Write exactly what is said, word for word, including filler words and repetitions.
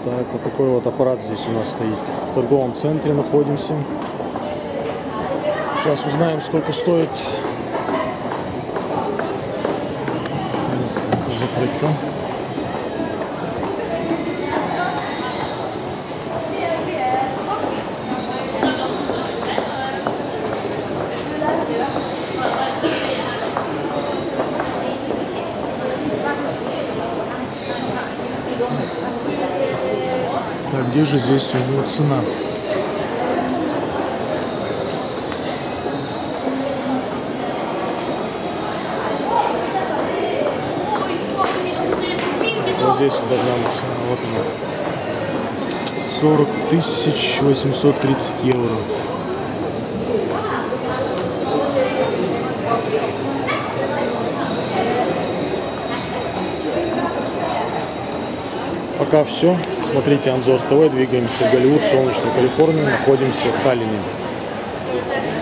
Так, вот такой вот аппарат здесь у нас стоит. В торговом центре находимся. Сейчас узнаем, сколько стоит. Закрытка. Так, где же здесь у него цена? Вот здесь должна быть цена. Вот она. сорок тысяч восемьсот тридцать евро. Пока все. Смотрите Анзор ТВ. Двигаемся в Голливуд, солнечную Калифорнию. Находимся в Таллине.